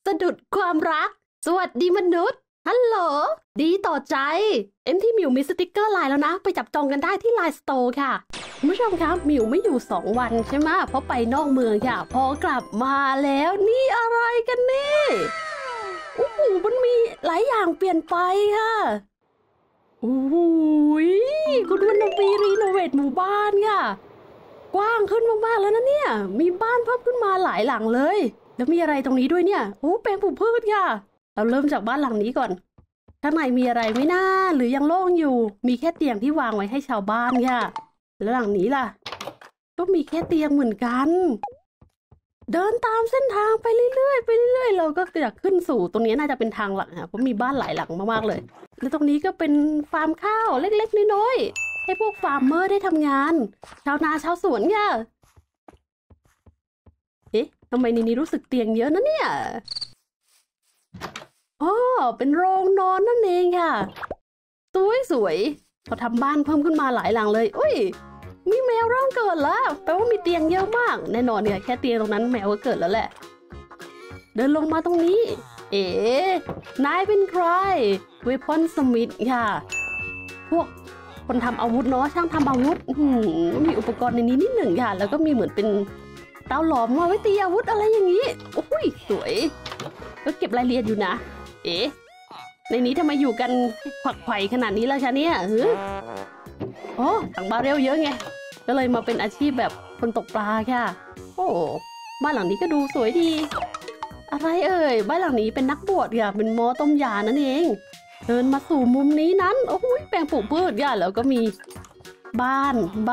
สะดุดความรักสวัสดีมนุษย์ฮัลโหลดีต่อใจที่หมิวมีสติกเกอร์ไลน์แล้วนะไปจับจองกันได้ที่ไลน์สโตร์ค่ะคุณผู้ชมครับหมิวไม่อยู่2 วันใช่ไหมเพราะไปนอกเมืองค่ะพอกลับมาแล้วนี่อะไรกันนี่โอ้โหมันมีหลายอย่างเปลี่ยนไปค่ะโอ้ยคุณวันนวีรีโนเวทหมู่บ้านค่ะกว้างขึ้นมากๆแล้วนะเนี่ยมีบ้านเพิ่มขึ้นมาหลายหลังเลยแล้วมีอะไรตรงนี้ด้วยเนี่ยโอ้แปลงปลูกพืชค่ะเราเริ่มจากบ้านหลังนี้ก่อนข้างในมีอะไรไม่น่าหรือยังโล่งอยู่มีแค่เตียงที่วางไว้ให้ชาวบ้านค่ะแล้วหลังนี้ล่ะก็มีแค่เตียงเหมือนกันเดินตามเส้นทางไปเรื่อยๆเราก็อยากขึ้นสู่ตรงนี้น่าจะเป็นทางหลักค่ะเพราะมีบ้านหลายหลังมากๆเลยแล้วตรงนี้ก็เป็นฟาร์มข้าวเล็กๆน้อยๆให้พวกฟาร์มเมอร์ได้ทำงานชาวนาชาวสวนค่ะเอ๊ะทำไมในนี้รู้สึกเตียงเยอะนะเนี่ยอ๋อเป็นโรงนอนนั่นเองค่ะสวยเขาทำบ้านเพิ่มขึ้นมาหลายหลังเลยอุ้ยมีแมวเริ่มเกิดแล้วแปลว่ามีเตียงเยอะมากแน่นอนเนี่ยแค่เตียงตรงนั้นแมวก็เกิดแล้วแหละเดินลงมาตรงนี้เอ๋นายเป็นใครเวพอนสมิธค่ะพวกคนทำอาวุธเนาะช่างทำอาวุธมีอุปกรณ์ในนี้นิดหนึ่งค่ะแล้วก็มีเหมือนเป็นเตาหลอมมาไว้ตีอาวุธอะไรอย่างนี้โอ้ยสวยก็เก็บรายละเอียดอยู่นะเอ๊ะในนี้ทำไมอยู่กันขวักไขว่ขนาดนี้แล้วคะเนี่ยอ๋อถังบาเรลเยอะไงก็เลยมาเป็นอาชีพแบบคนตกปลาค่ะโอ้บ้านหลังนี้ก็ดูสวยดีอะไรเอ่ยบ้านหลังนี้เป็นนักบวชค่ะเป็นหมอต้มยานั่นเองเดินมาสู่มุมนี้นั้นโอ้ยแปลงปลูกพืชค่ะแล้วก็มีบ้าน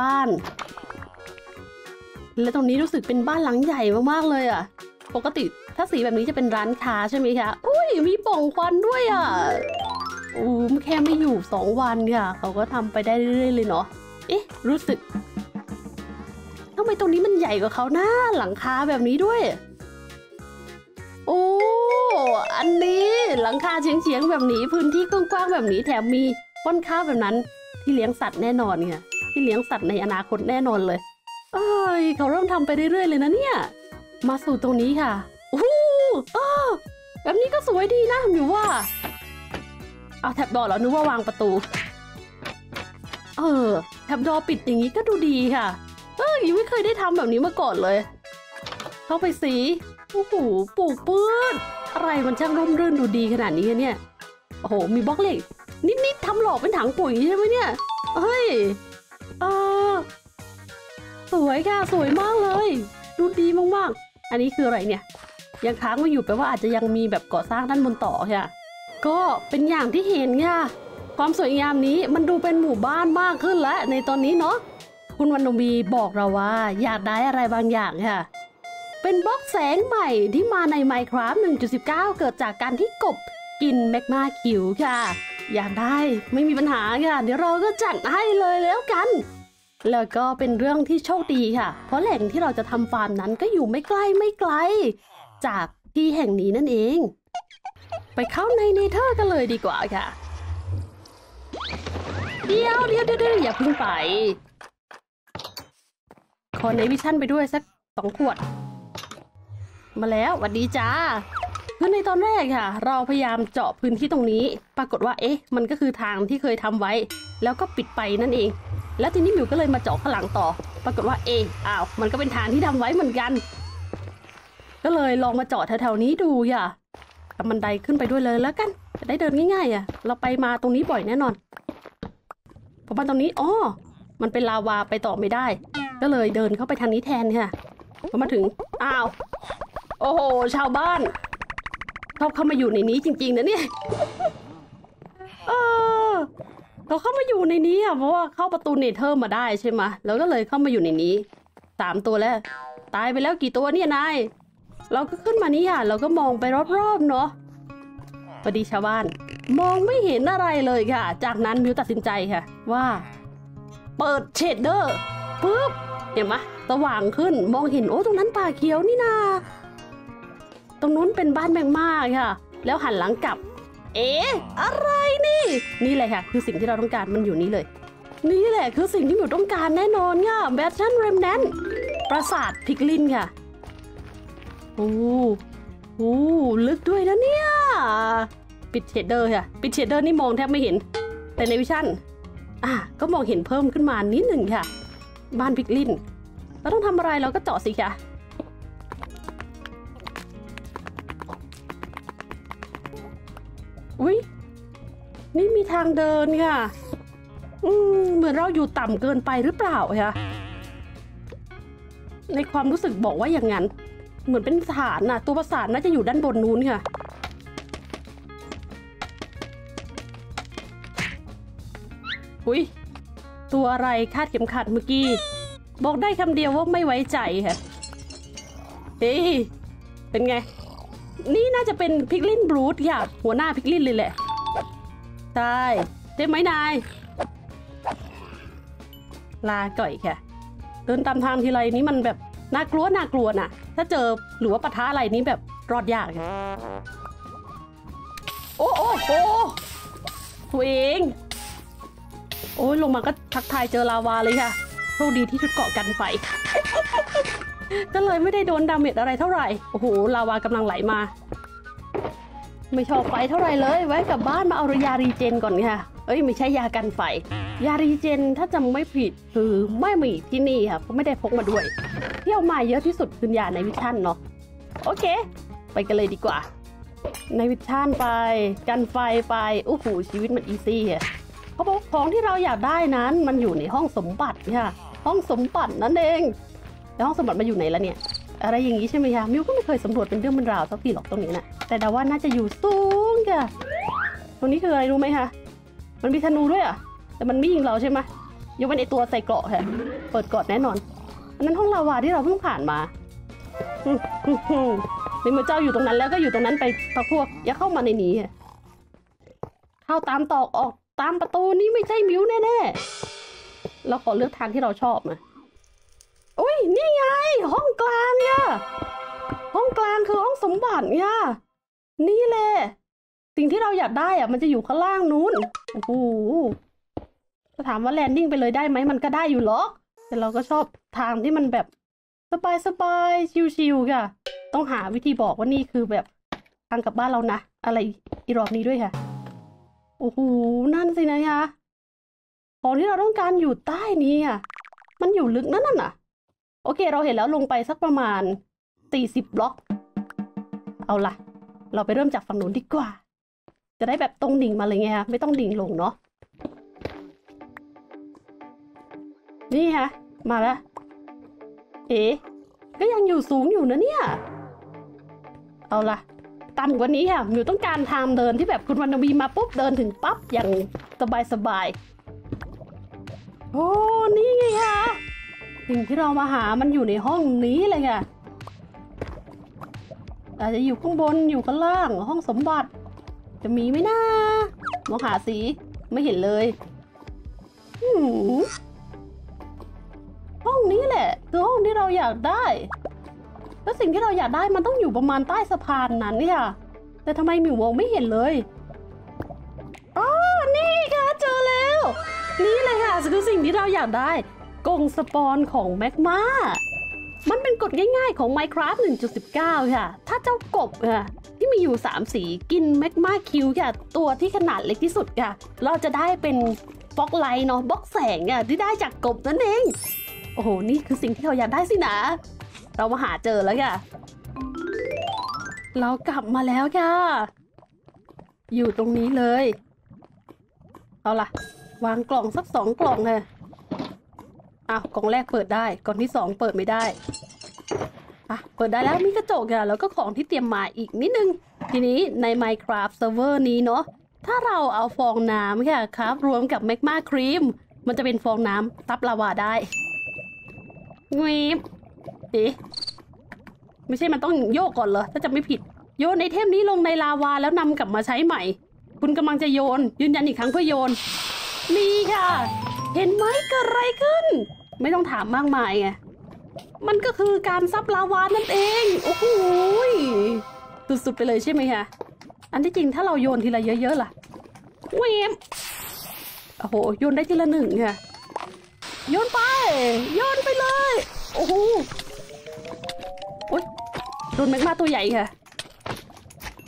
และตรงนี้รู้สึกเป็นบ้านหลังใหญ่มากๆเลยอ่ะปกติถ้าสีแบบนี้จะเป็นร้านค้าใช่ไหมคะอุ้ยมีปล่องควันด้วยอ่ะแค่ไม่อยู่2 วันค่ะเขาก็ทำไปได้เรื่อยๆเลยเนาะเอ๊ะรู้สึกทำไมตรงนี้มันใหญ่กว่าเขาหน้าหลังคาแบบนี้ด้วยโอ้อันนี้หลังคาเฉียงๆแบบนี้พื้นที่กว้างๆแบบนี้แถมมีป้อนข้าวแบบนั้นที่เลี้ยงสัตว์แน่นอนค่ะที่เลี้ยงสัตว์ในอนาคตแน่นอนเลยเขาเริ่มทำไปเรื่อยๆเลยนะเนี่ยมาสู่ตรงนี้ค่ะโอ้แบบนี้ก็สวยดีนะหมิวว่าเอาแท็บดอร์แล้วนึกว่าวางประตูแท็บดอร์ปิดอย่างนี้ก็ดูดีค่ะยังไม่เคยได้ทำแบบนี้มาก่อนเลยเข้าไปสิโอ้โหปลูกพืชอะไรมันช่างร่มรื่นดูดีขนาดนี้เนี่ยโอ้โหมีบล็อกเหล็กนิดๆทำหลอกเป็นถังปุ๋ยใช่ไหมเนี่ยเฮ้ยสวยค่ะสวยมากเลยดูดีมากๆอันนี้คืออะไรเนี่ยยังค้างไว้อยู่แปลว่าอาจจะยังมีแบบก่อสร้างด้านบนต่อค่ะก็เป็นอย่างที่เห็นค่ะความสวยงามนี้มันดูเป็นหมู่บ้านมากขึ้นแล้วในตอนนี้เนาะคุณวรรณวีบอกเราว่าอยากได้อะไรบางอย่างค่ะเป็นบล็อกแสงใหม่ที่มาใน Minecraft 1.19 เกิดจากการที่กบกินแมกมาคิวค่ะอยากได้ไม่มีปัญหาค่ะเดี๋ยวเราก็จัดให้เลยแล้วกันแล้วก็เป็นเรื่องที่โชคดีค่ะเพราะแหล่งที่เราจะทำฟาร์มนั้นก็อยู่ไม่ไกลจากที่แห่งนี้นั่นเองไปเข้าในเนเธอร์กันเลยดีกว่าค่ะเดี๋ยวอย่าเพิ่งไปขอในวิชั่นไปด้วยสัก2 ขวดมาแล้วหวัดดีจ้าคือในตอนแรกค่ะเราพยายามเจาะพื้นที่ตรงนี้ปรากฏว่ามันก็คือทางที่เคยทำไว้แล้วก็ปิดไปนั่นเองแล้วทีนี้หมิวก็เลยมาเจาะข้างหลังต่อปรากฏว่ามันก็เป็นทางที่ทำไว้เหมือนกันก็เลยลองมาเจาะแถวๆนี้ดูค่ะทำบันไดขึ้นไปด้วยเลยแล้วกันจะได้เดินง่ายๆเราไปมาตรงนี้บ่อยแน่นอนเพราะว่าตรงนี้มันเป็นลาวาไปต่อไม่ได้ก็เลยเดินเข้าไปทางนี้แทนค่ะพอมาถึงโอ้โหชาวบ้านเขาเข้ามาอยู่ในนี้จริงๆนะเนี่ยเขาเข้ามาอยู่ในนี้เพราะว่าเข้าประตูเนเธอร์มาได้ใช่ไหมแล้วก็เลยเข้ามาอยู่ในนี้3 ตัวแล้วตายไปแล้วกี่ตัวเนี่ยนายเราก็ขึ้นมานี่ค่ะเราก็มองไปรอบๆเนาะพอดีชาวบ้านมองไม่เห็นอะไรเลยค่ะจากนั้นมิวตัดสินใจค่ะว่าเปิดเชดเดอร์ปุ๊บเห็นไหมสว่างขึ้นมองเห็นตรงนั้นป่าเขียวนี่นาตรงนู้นเป็นบ้านแมงม่าค่ะแล้วหันหลังกลับอะไรนี่แหละค่ะคือสิ่งที่เราต้องการมันอยู่นี่เลยนี่แหละคือสิ่งที่หมิวต้องการแน่นอนค่ะแบทชั่นเรมแนนปราสาทพิกลินค่ะลึกด้วยนะเนี่ยปิดเชดเดอร์ค่ะปิดเชดเดอร์นี่มองแทบไม่เห็นแต่ในวิชั่นก็มองเห็นเพิ่มขึ้นมานิดหนึ่งค่ะบ้านพิกลินเราต้องทำอะไรเราก็เจาะสิค่ะอุ๊ยนี่มีทางเดินค่ะเหมือนเราอยู่ต่ำเกินไปหรือเปล่าคะในความรู้สึกบอกว่าอย่างนั้นเหมือนเป็นฐานน่ะตัวประสานน่าจะอยู่ด้านบนนู้นค่ะอุ๊ยตัวอะไรคาดเข็มขัดเมื่อกี้บอกได้คำเดียวว่าไม่ไว้ใจค่ะเฮ้ยเป็นไงนี่น่าจะเป็นพิกลินบรูทค่ะหัวหน้าพิกลินเลยแหละใช่ไหมนายลาก่อยค่ะเดินตามทางทีไรนี้มันแบบน่ากลัวน่ะถ้าเจอหรือว่าปะทะอะไรนี้แบบรอดยากค่ะโอ้ตัวเองโอ้ยลงมาก็ทักทายเจอลาวาเลยค่ะโชคดีที่ชุดเกาะกันไฟ ก็เลยไม่ได้โดนดาเมจอะไรเท่าไหร่โอ้โหลาวากำลังไหลมาไม่ชอบไฟเท่าไหร่เลยไว้กลับบ้านมาเอายารีเจนก่อนค่ะไม่ใช่ยากันไฟยารีเจนถ้าจำไม่ผิดคือไม่มีที่นี่ค่ะเพราะไม่ได้พกมาด้วยที่เอามาเยอะที่สุดคือยาในวิชั่นเนาะโอเคไปกันเลยดีกว่าในวิชั่นไปกันไฟไปโอ้โหชีวิตมันอีซี่ค่ะเขาบอกของที่เราอยากได้นั้นมันอยู่ในห้องสมบัติค่ะห้องสมบัตินั่นเองแล้วห้องสมบัติมาอยู่ไหนแล้วเนี่ยอะไรอย่างนี้ใช่ไหมคะมิวก็ไม่เคยสำรวจเป็นเรื่องเป็นราวสักทีหรอกตรงนี้นะแต่เดาว่าน่าจะอยู่สูงค่ะตรงนี้คืออะไรรู้ไหมคะมันมีธนูด้วยแต่มันไม่ยิงเราใช่ไหมยกเว้นไอตัวใส่เกราะค่ะเปิดเกราะแน่นอนอันนั้นห้องลาวาที่เราเพิ่งผ่านมาในเมื่อเจ้าอยู่ตรงนั้นแล้วก็อยู่ตรงนั้นไปพวกอย่าเข้ามาในนี้เข้าตามตอกออกตามประตูนี้ไม่ใช่มิวแน่ๆเราขอเลือกทางที่เราชอบนะอุ้ยนี่ไงห้องกลางเนี่ยห้องกลางคือห้องสมบัติเนี่ยนี่แหละสิ่งที่เราอยากได้มันจะอยู่ข้างล่างนู้นโอ้โหจะถามว่าแลนดิ้งไปเลยได้ไหมมันก็ได้อยู่หรอกแต่เราก็ชอบทางที่มันแบบสบายชิวๆค่ะต้องหาวิธีบอกว่านี่คือแบบทางกลับบ้านเรานะอะไรอีรอบนี้ด้วยค่ะโอ้โหนั่นสินะคะของที่เราต้องการอยู่ใต้นี้มันอยู่ลึกนั่นน่ะโอเคเราเห็นแล้วลงไปสักประมาณ40 บล็อกเอาล่ะเราไปเริ่มจากฝั่งนู้นดีกว่าจะได้แบบตรงดิ่งมาเลยไงคะไม่ต้องดิ่งลงเนาะนี่ค่ะมาแล้วก็ยังอยู่สูงอยู่นะเนี่ยเอาล่ะต่ำกว่านี้ค่ะมิวต้องการทางเดินที่แบบคุณวรรณวีมาปุ๊บเดินถึงปั๊บอย่างสบายโอ้นี่ไงคะสิ่งที่เรามาหามันอยู่ในห้องนี้เลยค่ะอาจจะอยู่ข้างบนอยู่ข้างล่างห้องสมบัติจะมีไหมนะมองหาสีไม่เห็นเลยห้องนี้แหละคือห้องที่เราอยากได้แล้วสิ่งที่เราอยากได้มันต้องอยู่ประมาณใต้สะพานนั้นเนี่ยแต่ทำไมมิวมองไม่เห็นเลยนี่ค่ะเจอแล้วนี่เลยค่ะคือสิ่งที่เราอยากได้กรงสปอนของแมกมามันเป็นกฎง่ายๆของ Minecraft 1.19 ค่ะถ้าเจ้ากบที่มีอยู่3สีกินแมกมาคิวค่ะตัวที่ขนาดเล็กที่สุดค่ะเราจะได้เป็นบล็อกไลท์เนาะบล็อกแสงที่ได้จากกบนั่นเองโอ้โหนี่คือสิ่งที่เราอยากได้สินะเรามาหาเจอแล้วค่ะเรากลับมาแล้วค่ะอยู่ตรงนี้เลยเอาล่ะวางกล่องสัก2 กล่องเลยกล่องแรกเปิดได้กล่องที่2เปิดไม่ได้เปิดได้แล้วมีกระจกค่ะแล้วก็ของที่เตรียมมาอีกนิดนึงทีนี้ใน Minecraft Server นี้เนาะถ้าเราเอาฟองน้ำค่ะครับรวมกับแมกมาครีมมันจะเป็นฟองน้ำซับลาวาได้งีบไม่ใช่มันต้องโยกก่อนเหรอถ้าจะไม่ผิดโยนไอเทมนี้ลงในลาวาแล้วนำกลับมาใช้ใหม่คุณกำลังจะโยนยืนยันอีกครั้งเพื่อโยนนี่ค่ะเห็นไหมเกิดอะไรขึ้นไม่ต้องถามมากมายไงมันก็คือการซับลาวานั่นเองโอ้โหสุดๆไปเลยใช่ไหมคะอันที่จริงถ้าเราโยนทีละเยอะๆล่ะเวมโอ้โหโยนได้ทีละ1ค่ะโยนไปเลยโอ้โหโอ๊ยโดนแมกมาตัวใหญ่ค่ะ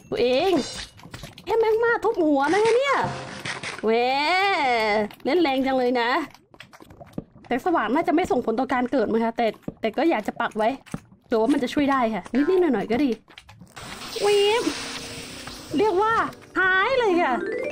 ตัวเองแค่แมงมาทุบหัวนะเนี่ยเว้เล่นแรงจังเลยนะแสงสว่างน่าจะไม่ส่งผลต่อการเกิดมั้งคะแต่ก็อยากจะปักไว้เผื่อว่ามันจะช่วยได้ค่ะนิดๆหน่อยๆก็ดีวีบเรียกว่าหายเลยค่ะ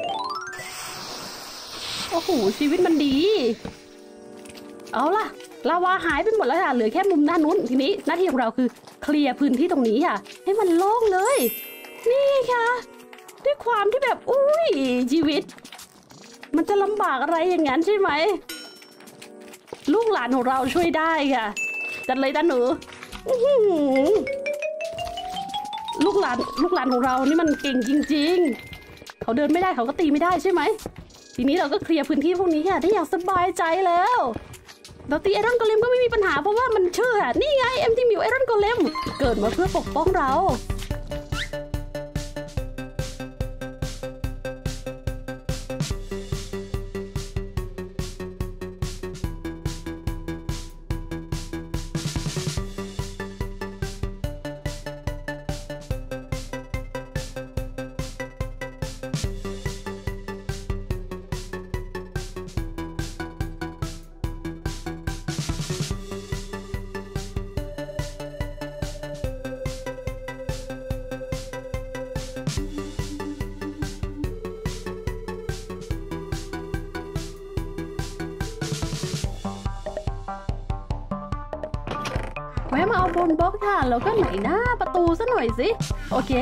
โอ้โหชีวิตมันดีเอาล่ะลาวาหายไปหมดแล้วค่ะเหลือแค่มุมด้านนู้นทีนี้หน้าที่ของเราคือเคลียร์พื้นที่ตรงนี้ค่ะให้มันโล่งเลยนี่ค่ะด้วยความที่แบบอุ้ยชีวิตมันจะลำบากอะไรอย่างนั้นใช่ไหมลูกหลานของเราช่วยได้ค่ะจัดเลยจ้าหนูลูกหลานของเรานี่มันเก่งจริงๆเขาเดินไม่ได้เขาก็ตีไม่ได้ใช่ไหมทีนี้เราก็เคลียร์พื้นที่พวกนี้ค่ะได้อย่างสบายใจแล้วเราตีไอรอนโกเลมก็ไม่มีปัญหาเพราะว่ามันเชื่อนี่ไงเอ็มทีมิวไอรอนโกเลมเกิดมาเพื่อปกป้องเราแวะมาเอาบนบล็อกค่ะแล้วก็ไหนหน้าประตูซะหน่อยสิโอเค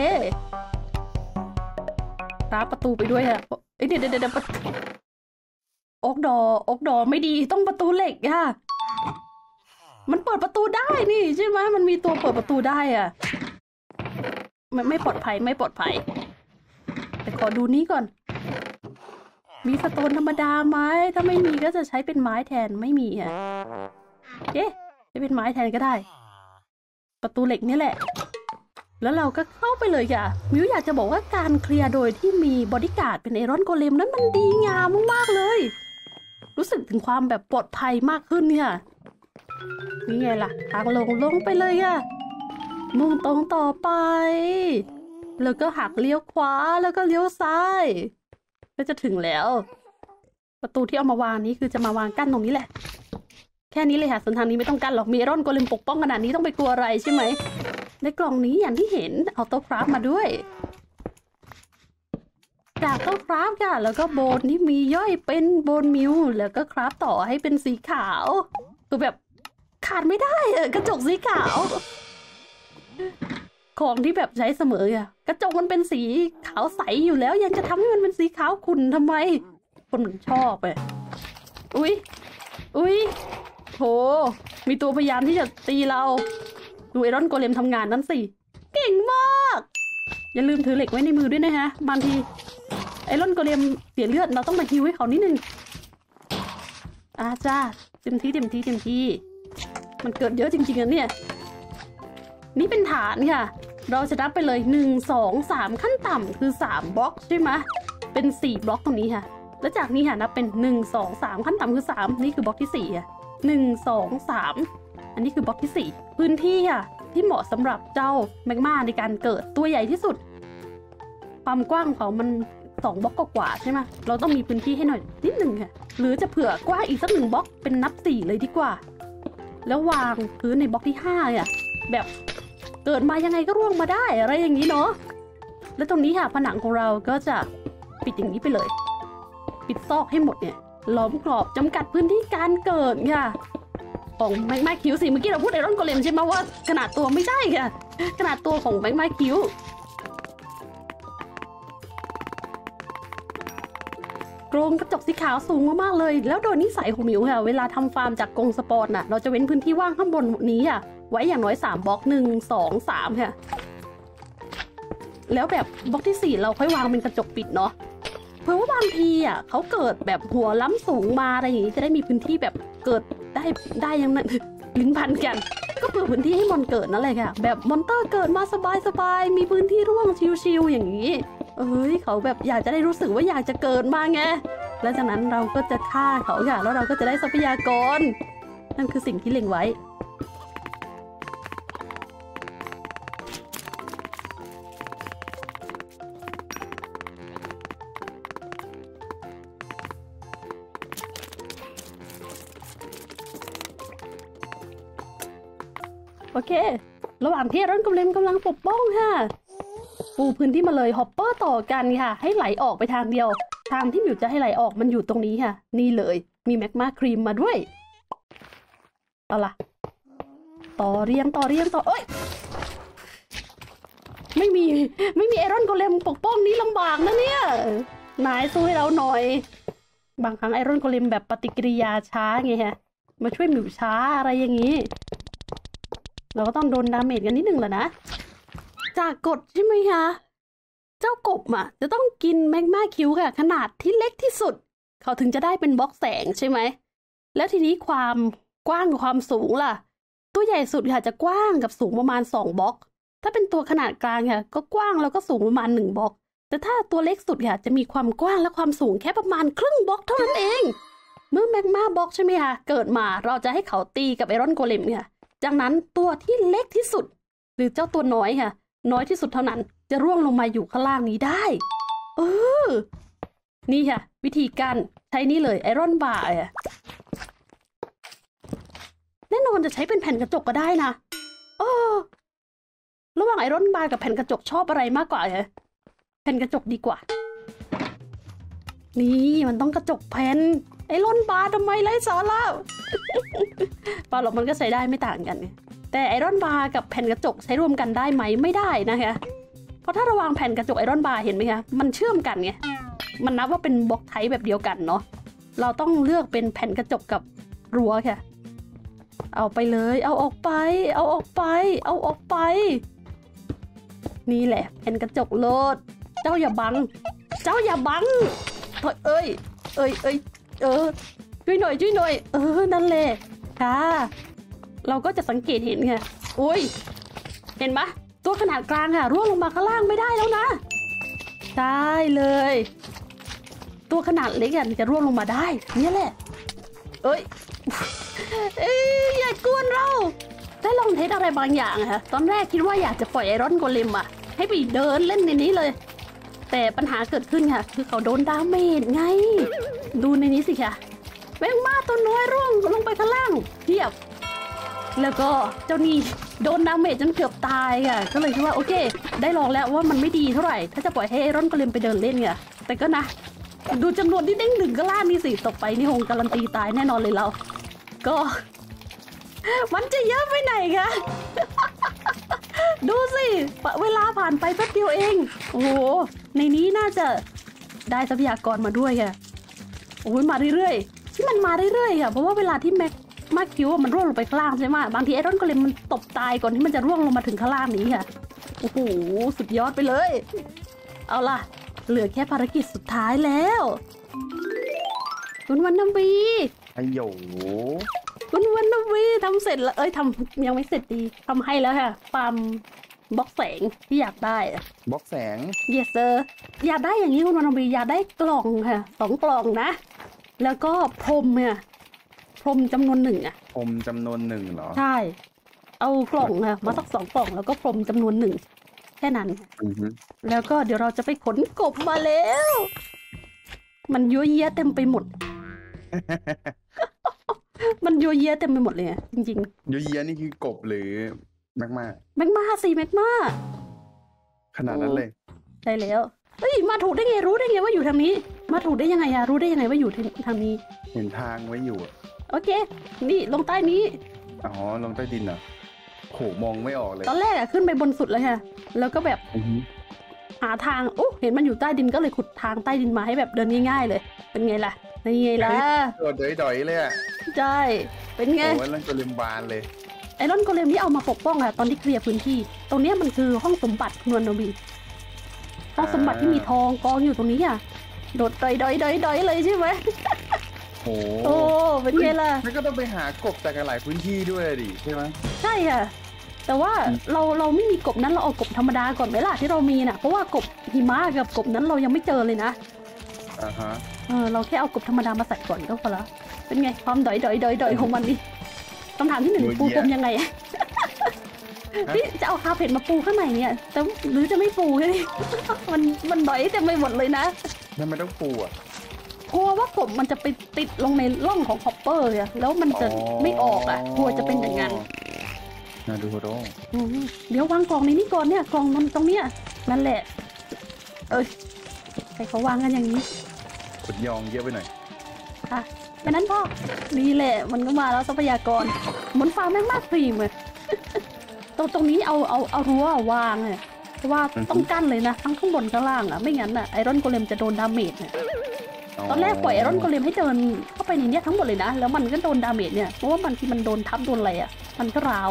รับประตูไปด้วยค่ะเดี๋ยวอกดอไม่ดีต้องประตูเหล็กค่ะมันเปิดประตูได้นี่ใช่ไหมมันมีตัวเปิดประตูได้อ่ะไม่ปลอดภัยแต่ขอดูนี้ก่อนมีสโตนธรรมดาไหมถ้าไม่มีก็จะใช้เป็นไม้แทนไม่มีอ่ะจะเป็นไม้แทนก็ได้ประตูเหล็กนี่แหละแล้วเราก็เข้าไปเลยค่ะมิวอยากจะบอกว่าการเคลียร์โดยที่มีบอดี้การ์ดเป็นไอรอนโกเลมนั้นมันดีงามมากๆเลยรู้สึกถึงความแบบปลอดภัยมากขึ้นค่ะนี่ไงล่ะทางลงไปเลยค่ะมุ่งตรงต่อไปแล้วก็หักเลี้ยวขวาแล้วก็เลี้ยวซ้ายก็จะถึงแล้วประตูที่เอามาวางนี้คือจะมาวางกั้นตรงนี้แหละแค่นี้เลยค่ะส่วนทางนี้ไม่ต้องกั้นหรอกมีไอรอนโกเลมปกป้องขนาดนี้ต้องไปกลัวอะไรใช่ไหมในกล่องนี้อย่างที่เห็นเอาโต๊ะคราฟมาด้วยจากโต๊ะคราฟค่ะแล้วก็โบนที่มีย่อยเป็นโบนมิวแล้วก็คราฟต่อให้เป็นสีขาวคือแบบขาดไม่ได้กระจกสีขาวของที่แบบใช้เสมออะกระจกมันเป็นสีขาวใสอยู่แล้วยังจะทำให้มันเป็นสีขาวขุ่นทำไมคนมันชอบเลยอุ๊ยโหมีตัวพยายามที่จะตีเราดูไอรอนโกเลมทำงานนั่นสิเก่งมากอย่าลืมถือเหล็กไว้ในมือด้วยนะฮะบางทีไอรอนโกเลมเสียเลือดเราต้องมาฮิวให้เขานิดนึงจ้าเต็มที่มันเกิดเยอะจริงๆนะเนี่ยนี่เป็นฐานค่ะเราจะนับไปเลย1 2 3ขั้นต่ำคือ3บล็อกใช่ไหมเป็น4บล็อกตรงนี้ค่ะแล้วจากนี้ค่ะนับเป็น1 2 3ขั้นต่ำคือ3นี่คือบล็อกที่4ค่ะ1 2 3อันนี้คือบล็อกที่4พื้นที่ค่ะที่เหมาะสำหรับเจ้าแมกมาในการเกิดตัวใหญ่ที่สุดความกว้างของเขามัน2บล็อกกว่าใช่ไหมเราต้องมีพื้นที่ให้หน่อยนิดหนึ่งค่ะหรือจะเผื่อกว้างอีกสัก1บล็อกเป็นนับ4เลยดีกว่าแล้ววางพื้นในบล็อกที่5อ่ะแบบเกิดมายังไงก็ร่วงมาได้อะไรอย่างนี้เนาะแล้วตรงนี้ค่ะผนังของเราก็จะปิดอย่างนี้ไปเลยปิดซอกให้หมดเนี่ยล้อมกรอบจำกัดพื้นที่การเกิดค่ะของแมกมาคิวสิเมื่อกี้เราพูดไอรอนโกเลมใช่ไหมว่าขนาดตัวไม่ใช่ค่ะขนาดตัวของแมกมาคิวกรงกระจกสีขาวสูงมากๆเลยแล้วโดยนิสัยของมิวค่ะเวลาทำฟาร์มจากกรงสปอนน่ะเราจะเว้นพื้นที่ว่างข้างบนนี้ค่ะไว้อย่างน้อย3บล็อก1 2 3ค่ะแล้วแบบบล็อกที่4เราค่อยวางเป็นกระจกปิดเนาะเพื่อว่าบางทีอ่ะเขาเกิดแบบหัวล้ำสูงมาอะไรอย่างนี้จะได้มีพื้นที่แบบเกิดได้ยังนั้นลิ้นพันกันก็เผื่อพื้นที่ให้มอนเกิดนั่นแหละค่ะแบบมอนเตอร์เกิดมาสบายมีพื้นที่ร่วงชิวๆอย่างนี้เขาแบบอยากจะได้รู้สึกว่าอยากจะเกิดมาไงแล้วจากนั้นเราก็จะฆ่าเขาค่ะแล้วเราก็จะได้ทรัพยากรนั่นคือสิ่งที่เล็งไว้โอเคระหว่างที่ไอรอนโกเลมกำลังปกป้องค่ะปูพื้นที่มาเลยฮอปเปอร์ต่อกันค่ะให้ไหลออกไปทางเดียวทางที่หมิวจะให้ไหลออกมันอยู่ตรงนี้ค่ะนี่เลยมีแมกมาครีมมาด้วยเอาล่ะต่อเรียงเอ้ยไม่มีไอรอนโกเลมปกป้องนี้ลำบากนะเนี่ยนายสู้ให้เราหน่อยบางครั้งไอรอนโกเลมแบบปฏิกิริยาช้าไงฮะมาช่วยหมิวช้าอะไรอย่างนี้เราก็ต้องโดนดาเมจกันนิดนึงแหละนะจากกฎใช่ไหมคะเจ้ากบอ่ะจะต้องกินแมกมาคิวค่ะขนาดที่เล็กที่สุดเขาถึงจะได้เป็นบล็อกแสงใช่ไหมแล้วทีนี้ความกว้างกับความสูงล่ะตัวใหญ่สุดค่ะจะกว้างกับสูงประมาณ2บล็อกถ้าเป็นตัวขนาดกลางค่ะก็กว้างแล้วก็สูงประมาณ1บล็อกแต่ถ้าตัวเล็กสุดค่ะจะมีความกว้างและความสูงแค่ประมาณครึ่งบล็อกเท่านั้นเองเมื่อแมกมาบล็อกใช่ไหมคะเกิดมาเราจะให้เขาตีกับไอรอนโกเลมค่ะจากนั้นตัวที่เล็กที่สุดหรือเจ้าตัวน้อยค่ะน้อยที่สุดเท่านั้นจะร่วงลงมาอยู่ข้างล่างนี้ได้นี่ค่ะวิธีการใช้นี่เลยไอรอนบาร์แน่นอนจะใช้เป็นแผ่นกระจกก็ได้นะระหว่างไอรอนบาร์กับแผ่นกระจกชอบอะไรมากกว่าแผ่นกระจกดีกว่านี่มันต้องกระจกแผ่นไอรอนบาร์ทำไมไร้สาระปาหรอกมันก็ใช้ได้ไม่ต่างกันแต่ไอรอนบาร์กับแผ่นกระจกใช้รวมกันได้ไหมไม่ได้นะคะเพราะถ้าระวางแผ่นกระจกไอรอนบาร์เห็นไหมคะมันเชื่อมกันไงมันนับว่าเป็นบล็อกไทป์แบบเดียวกันเนาะเราต้องเลือกเป็นแผ่นกระจกกับรั้วค่ะเอาไปเลยเอาออกไปนี่แหละแผ่นกระจกโลดเจ้าอย่าบังเอ้ยช่วยหน่อยนั่นแหละค่ะเราก็จะสังเกตเห็นไงอุ้ยเห็นปะตัวขนาดกลางค่ะร่วงลงมาข้างล่างไม่ได้แล้วนะได้เลยตัวขนาดเล็กจะร่วงลงมาได้นี่แหละเอ้ยอย่ากวนเราได้ลองเทสอะไรบางอย่างค่ะตอนแรกคิดว่าอยากจะปล่อยไอรอนโกเลมให้ไปเดินเล่นในนี้เลยแต่ปัญหาเกิดขึ้นค่ะคือเขาโดนดาเมจไงดูในนี้สิค่ะแมงม่าตัวน้อยร่วงลงไปข้างล่างเทียบแล้วก็เจ้านี่โดนดาเมจจนเกือบตายค่ะก็เลยคิดว่าโอเคได้ลองแล้วว่ามันไม่ดีเท่าไหร่ถ้าจะปล่อยให้ไอรอนโกเลมไปเดินเล่นค่ะแต่ก็นะดูจำนวนที่เด้งดึงก็ล่านี่สิตกไปนี่คงการันตีตายแน่นอนเลยเราก็มันจะเยอะไปไหนคะดูสิเวลาผ่านไปแป๊บเดียวเองโอ้โหในนี้น่าจะได้ทรัพยากรมาด้วยค่ะโอ้ยมาเรื่อยๆที่มันมาเรื่อยๆค่ะเพราะว่าเวลาที่แม็กมาคิวมันร่วงลงไปข้างล่างใช่ไหมบางทีไอรอนโกเลมมันตบตายก่อนที่มันจะร่วงลงมาถึงข้างล่างนี้ค่ะโอ้โหสุดยอดไปเลยเอาล่ะเหลือแค่ภารกิจสุดท้ายแล้วคุณวันนบีไอ้โหคุณวันนบีทำเสร็จแล้วทำยังไม่เสร็จดีทำให้แล้วค่ะปั๊มบล็อกแสงที่อยากได้บล็อกแสง yes sir อยากได้อย่างนี้คุณวันนบีอยากได้กล่องค่ะ2 กล่องนะแล้วก็พรมเนี่ยพรมจำนวน1 พรมจำนวน1เหรอใช่เอากล่องค่ะมาสัก2 กล่องแล้วก็พรมจำนวน1แค่นั้นแล้วก็เดี๋ยวเราจะไปขนกบมาแล้วมันยั่วเยี่ยเต็มไปหมด มันยั่วเยี่ยเต็มไปหมดเลยจริงๆยั่วเยี่ยนี่คือกบหรือแมกมาสิแมกมาขนาดนั้นเลยใช่แล้วมาถูกได้ไงรู้ได้ไงว่าอยู่ทางนี้มาถูกได้ยังไงรู้ได้ยังไงว่าอยู่ทางนี้เห็นทางไว้อยู่โอเคนี่ลงใต้นี้อ๋อลงใต้ดินเหรอโหมองไม่ออกเลยตอนแรกขึ้นไปบนสุดเลยค่ะแล้วก็แบบหาทางเห็นมันอยู่ใต้ดินก็เลยขุดทางใต้ดินมาให้แบบเดินง่ายๆเลยเป็นไงล่ะนี่ไงล่ะโดดดอยเลยใช่เป็นไงไอรอนโกเลมบานเลยไอรอนโกเลมนี่เอามาปกป้องตอนที่เคลียร์พื้นที่ตรงนี้มันคือห้องสมบัตินวลโนบีห้องสมบัติที่มีทองกองอยู่ตรงนี้โดดดอยเลยใช่ไหมโอ้เป็นไงล่ะมันก็ต้องไปหากบจากหลายพื้นที่ด้วยดิใช่ไหมใช่ค่ะแต่ว่าเราไม่มีกบนั้นเราเอากบธรรมดาก่อนไหมล่ะที่เรามีน่ะเพราะว่ากบหิมะกับกบนั้นเรายังไม่เจอเลยนะเราแค่เอากบธรรมดามาใส่ก่อนก็พอละเป็นไงความดอยของมันนี่คำถามที่1ปูกบยังไงพี่จะเอาคาเฟ่มาปูข้างในเนี่ยแต่หรือจะไม่ปูแค่นี้มันดอยเต็มไปหมดเลยนะทำไมต้องปูกลัวว่ากบมันจะไปติดลงในร่องของฮอปเปอร์แล้วมันจะไม่ออกกลัวจะเป็นอย่างนั้นนาดูโดเดี๋ยววางกล่องในนี้ก่อนเนี่ยกล่องมันตรงเนี้ยนั่นแหละใครเขาวางกันอย่างนี้ขุดยองเยอะไปหน่อยค่ะแค่นั้นพ่อนี่แหละมันก็มาแล้วทรัพยากรเหมือนฟาร์มแม่งมากพรีมเลย ตรงนี้เอารั้ววางเลยเพราะว่าต้องกั้นเลยนะทั้งข้างบนข้างล่างอ่ะไม่งั้นอ่ะไอรอนโกเลมจะโดนดาเมจเนี่ยตอนแรกปล่อยไอรอนโกเลมให้เดินเข้าไปในเนี้ยทั้งหมดเลยนะแล้วมันก็โดนดาเมจเนี่ยเพราะว่าบางทีมันโดนทับโดนอะไรอ่ะมันก็ร้าว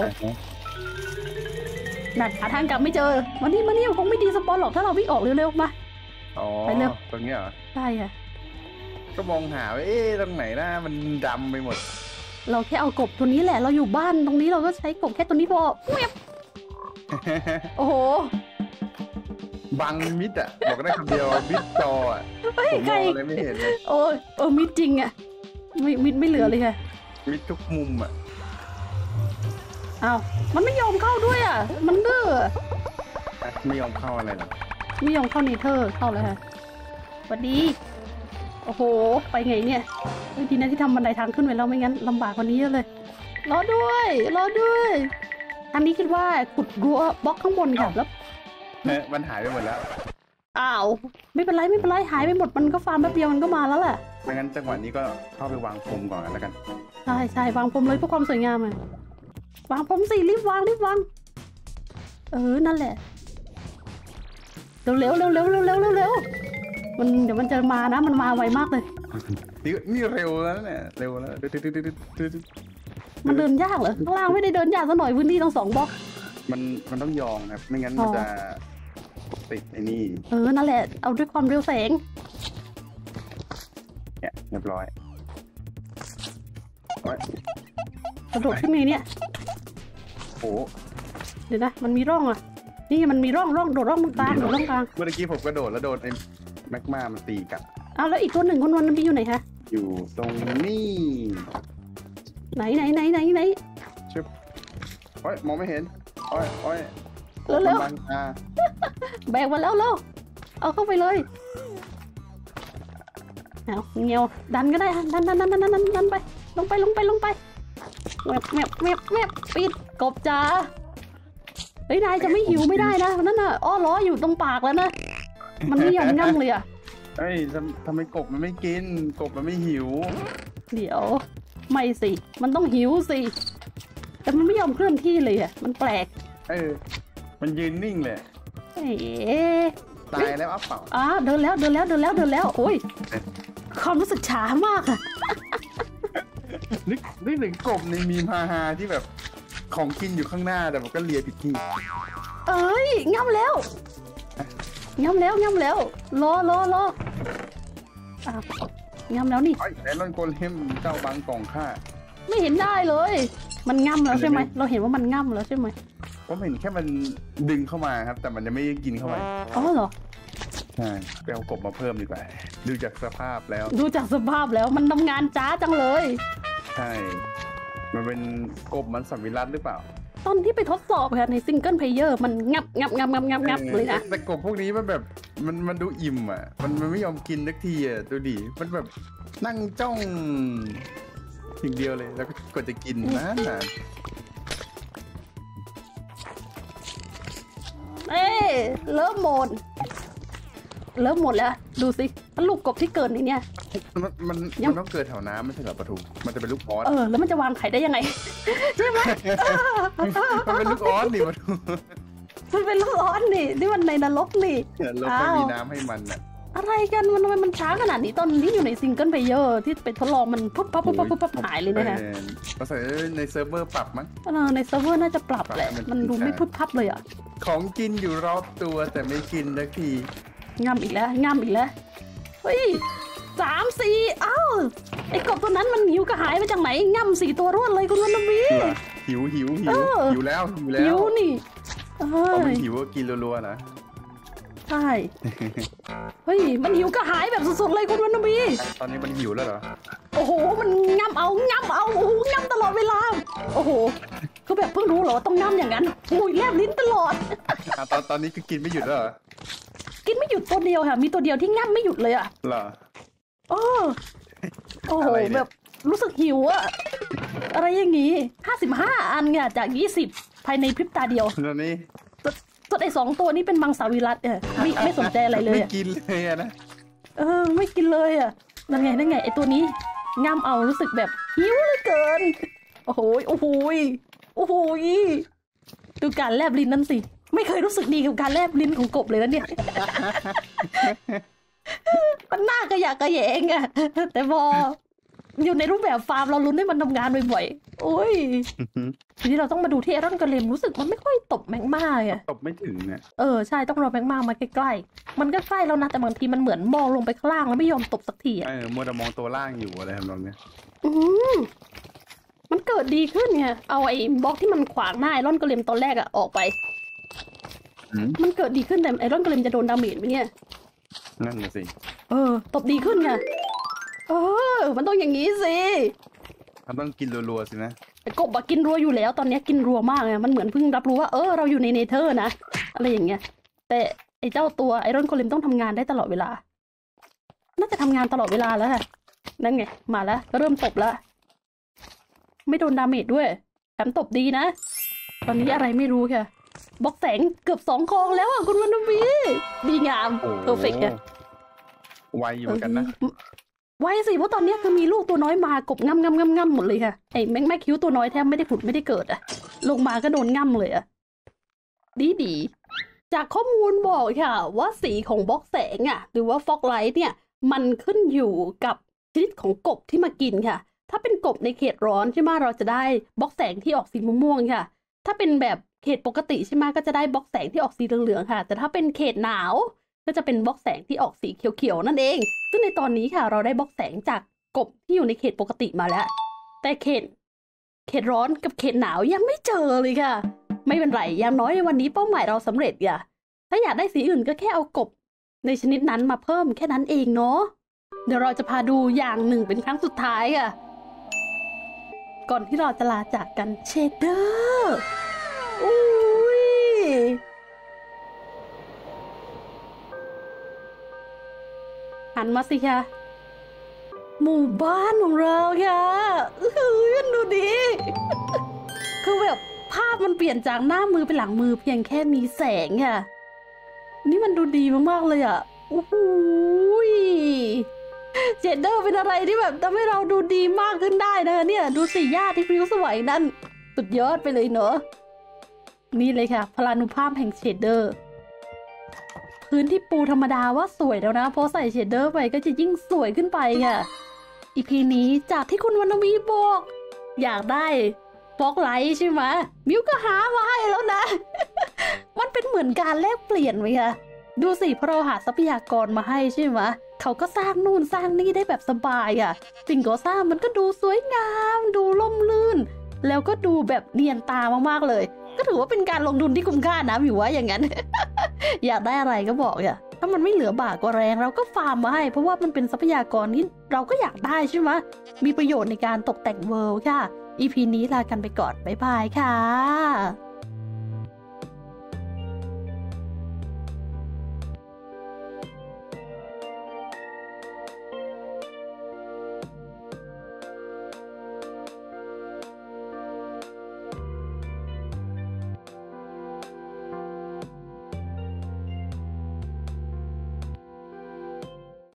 นั่นหาทางกลับไม่เจอวันนี้คงไม่ดีสปอนหรอกถ้าเราวิ่งออกเร็วๆมาอ๋อไปเร็วตรงเนี้ยเหรอใช่ค่ะก็มองหาว่าตรงไหนนะมันดำไปหมดเราแค่เอากบตัวนี้แหละเราอยู่บ้านตรงนี้เราก็ใช้กบแค่ตัวนี้พอเงียบโอ้โหบังมิดอ่ะบอกได้คำเดียวมิดจออ่ะเฮ้ยผมใคมรองอะไรไม่เห็นเลยโอ้ยมิดจริงอะมิดไม่เหลือเลยค่ะมิดทุกมุมอ่ะอ้าวมันไม่ยอมเข้าด้วยอ่ะมันดื้อไม่ยอมเข้าอะไรหรอกไม่ยอมเข้าเนเธอร์เข้าแล้วค่ะสวัสดีโอ้โหไปไงเนี่ยดีนะที่ทำบันไดทางขึ้นไปแล้วไม่งั้นลำบากกว่านี้เยอะเลยรอด้วยอันนี้คิดว่าขุดรั้วบล็อกข้างบนค่ะแล้วมันหายไปหมดแล้วอ้าวไม่เป็นไรหายไปหมดมันก็ฟาร์มแป๊บเดียวมันก็มาแล้วแหละไม่งั้นจังหวะนี้ก็เข้าไปวางพรมก่อนแล้วกันใช่วางพรมเลยเพื่อความสวยงามอะวางพรมสิรีบวางนั่นแหละเร็วมันเดี๋ยวมันจะมานะมันมาไวมากเลยนี่เร็วแล้วเนี่ยเร็วแล้วมันเดินยากเหรอข้างล่างไม่ได้เดินยากซะหน่อยพื้นที่ทั้ง2บล็อกมันต้องยองครับไม่งั้นมันจะติดไอ้นี่นั่นแหละเอาด้วยความเร็วแสงเนี่ยเรียบร้อยกระโดดขึ้นไงเนี่ยโอ้เดี๋ยวนะมันมีร่องอ่ะนี่มันมีร่องโดดร่องกลางโดดร่องกลางเมื่อกี้ผมกระโดดแล้วโดนไอ้แมกมามันตีกลับเอาแล้วอีกตัวหนึ่งคนวันนั้นไปอยู่ไหนคะอยู่ตรงนี้ไหนชึบโอ้ยมองไม่เห็นโอ้ยเร็วบังตาแบกมาแล้วเอาเข้าไปเลยเอาเงี้ยวดันก็ได้ดันไปลงไปแมบปิดกบจ้าเฮ้ยนายจะไม่หิวไม่ได้นะนั่นน่ะล้ออยู่ตรงปากแล้วนะมันไม่ยอมงั่งเลยอ่ะเฮ้ยทำไมกบมันไม่กินกบมันไม่หิวเดี๋ยวไม่สิมันต้องหิวสิแต่มันไม่ยอมเคลื่อนที่เลยอ่ะมันแปลกมันยืนนิ่งเลยเอ๊ะตายแล้วอัพเปล่าเดินแล้วโอ้ยความรู้สึกช้ามากอะนึกถึงกบในมีมฮาที่แบบของกินอยู่ข้างหน้าแต่มันก็เลียผิดที่เอ้ยง่ำแล้วรอง่ำแล้วนี่ไอ้ไอรอนโกเลมเจ้าบางกล่องข้าไม่เห็นได้เลย มันง่ำแล้วใช่ไหมเราเห็นว่ามันง่ำแล้วใช่ไหมผมเห็นแค่มันดึงเข้ามาครับแต่มันยังไม่กินเข้าไปอ๋อเหรอใช่ไปเอากบมาเพิ่มดีกว่าดูจากสภาพแล้วดูจากสภาพแล้วมันทำงานจ้าจังเลยใช่มันเป็นกบมันสำวิรัตหรือเปล่าตอนที่ไปทดสอบค่ะในซิงเกิลเพลเยอร์มันงับเลยนะแต่กบพวกนี้มันแบบมันดูอิ่มอ่ะมันไม่ยอมกินสักทีอ่ะดูดิมันแบบนั่งจ้องอย่างเดียวเลยแล้วก็กดจะกินนะเริ่มหมดแล้วดูสิลูกกบที่เกิดในเนี้ยมันต้องเกิดแถวน้ำไม่ใช่เหรอปะทูมันจะเป็นลูกออสแล้วมันจะวางไข่ได้ยังไง ใช่ไหมมันเป็นลูกออสนี่ปะทูมันเป็นลูกออสนี่มันในนรกนี่เราไม่มีน้ำให้มันอ่ะอะไรกันมันช้าขนาดนี้ตอนนี้อยู่ในซิงเกิลเพลเยอร์ที่ไปทดลองมันปุ๊บหายเลยนะคะเราใส่ในเซิร์ฟเวอร์ปรับมั้งในเซิร์ฟเวอร์น่าจะปรับแหละมันดูไม่พุบพับเลยอ่ะของกินอยู่รอบตัวแต่ไม่กินสักทีง่ำอีกแล้วเฮ้ย3-4ไอ้กบตัวนั้นมันหิวกระหายมาจากไหนง่ำ4 ตัวรวดเลยคุณวันนบีหิวแล้วหิวนี่พอมันหิวก็กินรัวๆนะใช่เฮ้ยมันหิวกระหายแบบสุดๆเลยคุณวันนบีตอนนี้มันหิวแล้วเหรอโอ้โหมันง่ำเอาโอ้โหง่ำตลอดเวลาโอ้โหคือแบบเพิ่งรู้เหรอว่าต้องง่ำอย่างนั้นอุ้ยแลบลิ้นตลอดตอนนี้คือกินไม่หยุดแล้วเหรอกินไม่หยุดตัวเดียวค่ะมีตัวเดียวที่ง่ำไม่หยุดเลยอ่ะเหรอโอ้โหแบบรู้สึกหิวอะอะไรอย่างงี้55 อันเนี่ยจาก20 ภายในพริบตาเดียวตอนนี้ส่วนไอ้2ตัวนี้เป็นมังสวิรัติไม่สนใจอะไรเลยไม่กินเลยอะนะไม่กินเลยอ่ะนั่นไงไอ้ตัวนี้ง่ำเอารู้สึกแบบหิวเหลือเกินโอ้โหดูการแลบลิ้นนั่นสิไม่เคยรู้สึกดีกับการแลบลิ้นของกบเลยนะเนี่ย มันน่ากระยะกระแยงอะแต่พออยู่ในรูปแบบฟาร์มเราลุ้นให้มันทำงานบ่อยๆโอ้ยทีนี้เราต้องมาดูที่ไอรอนกระเลมรู้สึกมันไม่ค่อยตบแมงม่าอ่ะตบไม่ถึงเนี่ยใช่ต้องรอแมงม่ามาใกล้ๆมันก็ใกล้แล้วนะแต่บางทีมันเหมือนมองลงไปข้างล่างแล้วไม่ยอมตบสักทีอ่ะมัวแต่มองตัวล่างอยู่อะไรทำนองเนี้ยมันเกิดดีขึ้นไงเอาไอ้บล็อกที่มันขวางหน้าไอรอนกระเลมตอนแรกอะออกไปมันเกิดดีขึ้นแต่ไอรอนกระเลมจะโดนดาเมจไหมเนี่ยนั่นน่ะสิตบดีขึ้นไงมันต้องอย่างนี้สิมันต้องกินรัวๆสินะไอ้กบอะกินรัวอยู่แล้วตอนนี้กินรัวมากเลยมันเหมือนเพิ่งรับรู้ว่าเราอยู่ในเนเธอร์นะอะไรอย่างเงี้ยแต่ไอ้เจ้าตัวไอรอนโกเลมต้องทำงานได้ตลอดเวลาน่าจะทำงานตลอดเวลาแล้วค่ะนั่นไงมาแล้วก็เริ่มตบแล้วไม่โดนดาเมจด้วยแถมตบดีนะตอนนี้อะไรไม่รู้ค่ะบล็อกแสงเกือบ2 คลองแล้วอ่ะคุณวันนวีดีงามเพอร์เฟกต์ค่ะไวอยู่เหมือนกันนะไวสิเพราะตอนนี้คือมีลูกตัวน้อยมากบง่ำหมดเลยค่ะไอ้แม่คิ้วตัวน้อยแทบไม่ได้ผุดไม่ได้เกิดอ่ะลงมาก็โดนง่ำเลยอ่ะดีจากข้อมูลบอกค่ะว่าสีของบล็อกแสงอ่ะหรือว่าฟอกไลท์เนี่ยมันขึ้นอยู่กับชนิดของกบที่มากินค่ะถ้าเป็นกบในเขตร้อนใช่ไหมเราจะได้บล็อกแสงที่ออกสีม่วงๆค่ะถ้าเป็นแบบเขตปกติใช่ไหมก็จะได้บล็อกแสงที่ออกสีเหลืองๆค่ะแต่ถ้าเป็นเขตหนาวก็จะเป็นบล็อกแสงที่ออกสีเขียวๆนั่นเองซึ่งในตอนนี้ค่ะเราได้บล็อกแสงจากกบที่อยู่ในเขตปกติมาแล้วแต่เขตร้อนกับเขตหนาวยังไม่เจอเลยค่ะไม่เป็นไรอย่างน้อยในวันนี้เป้าหมายเราสำเร็จค่ะถ้าอยากได้สีอื่นก็แค่เอากบในชนิดนั้นมาเพิ่มแค่นั้นเองเนาะเดี๋ยวเราจะพาดูอย่างหนึ่งเป็นครั้งสุดท้ายค่ะก่อนที่เราจะลาจากกันเชดเดอร์หันมาสิค่ะหมู่บ้านของเราค่ะดูดิคือแบบภาพมันเปลี่ยนจากหน้ามือเป็นหลังมือเพียงแค่มีแสงค่ะนี่มันดูดีมากๆเลยอ่ะเจดเดอร์เป็นอะไรที่แบบทำให้เราดูดีมากขึ้นได้นะเนี่ยดูสิหญ้าที่พริ้วสวยนั่นสุดยอดไปเลยเนอะนี่เลยค่ะพลานุภาพแห่งเชดเดอร์พื้นที่ปูธรรมดาว่าสวยแล้วนะพอใส่เชดเดอร์ไปก็จะยิ่งสวยขึ้นไปค่ะอีพีนี้จากที่คุณวรรณวีบอกอยากได้ฟอกไลท์ใช่ไหมมิวก็หามาให้แล้วนะ มันเป็นเหมือนการแลกเปลี่ยนไหมคะดูสิพอเราหาทรัพยากรมาให้ใช่ไหมเขาก็สร้างนู่นสร้างนี่ได้แบบสบายอ่ะสิ่งก่อสร้างมันก็ดูสวยงามดูร่มรื่นแล้วก็ดูแบบเนียนตามากๆเลยก็ถือว่าเป็นการลงทุนที่คุ้มค่านะมิวว่าอย่างนั้น อยากได้อะไรก็บอกอย่าถ้ามันไม่เหลือบากกว่าแรงเราก็ฟาร์มมาให้เพราะว่ามันเป็นทรัพยากรที่เราก็อยากได้ใช่ไหมมีประโยชน์ในการตกแต่งเวิลด์ค่ะ EP นี้ลากันไปก่อนบ๊ายบายค่ะ